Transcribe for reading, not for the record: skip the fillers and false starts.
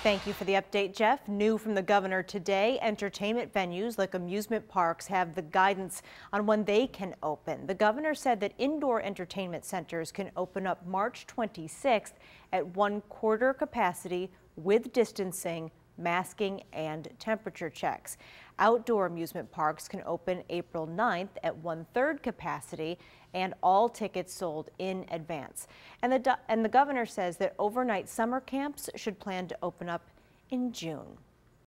Thank you for the update, Jeff. New from the governor today, entertainment venues like amusement parks have the guidance on when they can open. The governor said that indoor entertainment centers can open up March 26th at 1/4 capacity with distancing, masking, and temperature checks. Outdoor amusement parks can open April 9th at 1/3 capacity and all tickets sold in advance. And the governor says that overnight summer camps should plan to open up in June.